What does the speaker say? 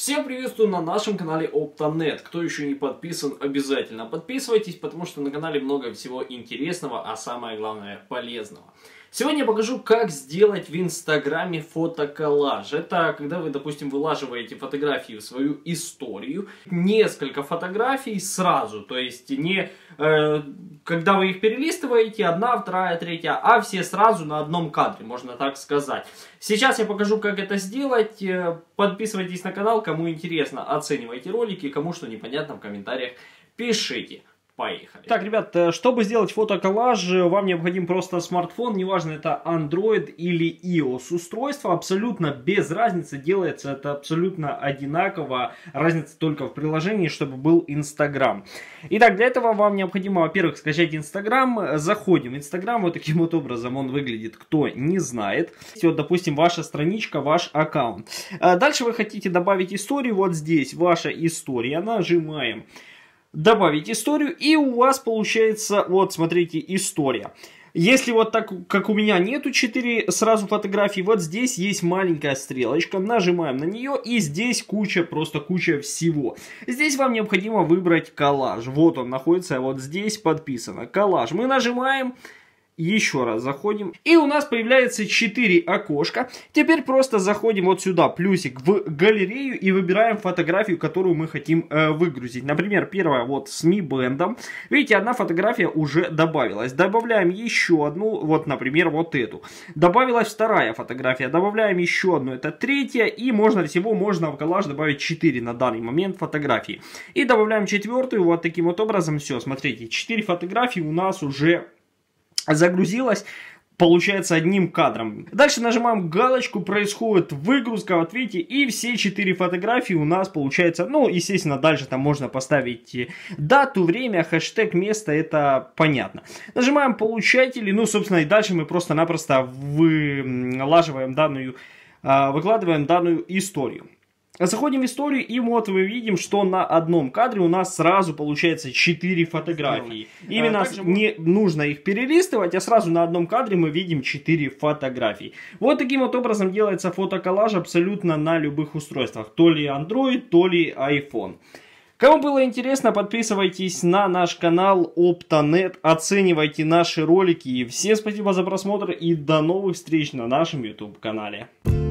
Всем приветствую на нашем канале Opta.net. Кто еще не подписан, обязательно подписывайтесь, потому что на канале много всего интересного, а самое главное полезного. Сегодня я покажу, как сделать в Инстаграме фотоколлаж. Это когда вы, допустим, вылаживаете фотографии в свою историю, несколько фотографий сразу, то есть не когда вы их перелистываете, одна, вторая, третья, а все сразу на одном кадре, можно так сказать. Сейчас я покажу, как это сделать. Подписывайтесь на канал, кому интересно, оценивайте ролики, кому что непонятно в комментариях пишите. Поехали. Так, ребят, чтобы сделать фотоколлаж, вам необходим просто смартфон, неважно это Android или iOS устройство, абсолютно без разницы, делается это абсолютно одинаково, разница только в приложении, чтобы был Instagram. Итак, для этого вам необходимо, во-первых, скачать Instagram, заходим в Instagram, вот таким вот образом он выглядит, кто не знает. Вот, допустим, ваша страничка, ваш аккаунт. Дальше вы хотите добавить историю, вот здесь ваша история, нажимаем добавить историю, и у вас получается, вот смотрите, история. Если вот так, как у меня нету 4 сразу фотографий, вот здесь есть маленькая стрелочка, нажимаем на нее, и здесь куча, просто куча всего. Здесь вам необходимо выбрать коллаж, вот он находится, вот здесь подписано, коллаж. Мы нажимаем. Еще раз заходим. И у нас появляется 4 окошка. Теперь просто заходим вот сюда, плюсик, в галерею и выбираем фотографию, которую мы хотим выгрузить. Например, первая вот с Mi Band. Видите, одна фотография уже добавилась. Добавляем еще одну, вот, например, вот эту. Добавилась вторая фотография. Добавляем еще одну, это третья. И всего можно в коллаж добавить 4 на данный момент фотографии. И добавляем четвертую, вот таким вот образом. Все, смотрите, 4 фотографии у нас уже загрузилась, получается, одним кадром. Дальше нажимаем галочку, происходит выгрузка, вот видите, и все 4 фотографии у нас получается, ну, естественно, дальше там можно поставить дату, время, хэштег, место, это понятно. Нажимаем получатели, ну, собственно, и дальше мы просто-напросто выкладываем данную историю. Заходим в историю, и вот мы видим, что на одном кадре у нас сразу получается 4 фотографии. Именно не нужно их перелистывать, а сразу на одном кадре мы видим 4 фотографии. Вот таким вот образом делается фотоколлаж абсолютно на любых устройствах. То ли Android, то ли iPhone. Кому было интересно, подписывайтесь на наш канал Opta.net, оценивайте наши ролики. Всем спасибо за просмотр и до новых встреч на нашем YouTube канале.